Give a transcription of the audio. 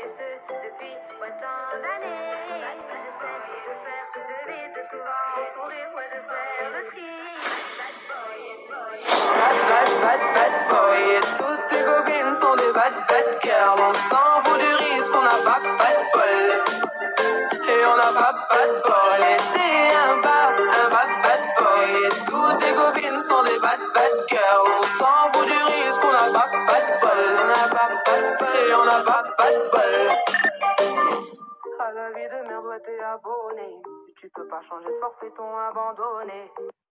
Et ce, depuis autant d'années. J'essaie de faire le vide souvent, sourire, ouais, de faire le tri. Bad boy. Et toutes tes copines sont des bad girls. On s'en fout du risque, on n'a pas de bol. Et on n'a pas de bol. Et t'es un bad boy. Et toutes tes copines sont des bad girls. On s'en fout du risque, on n'a pas de bol. On n'a pas de bol. Et on n'a pas de bol. À la vie de merde, ouais, t'es abonné. Tu peux pas changer de forfait, ton abandonné.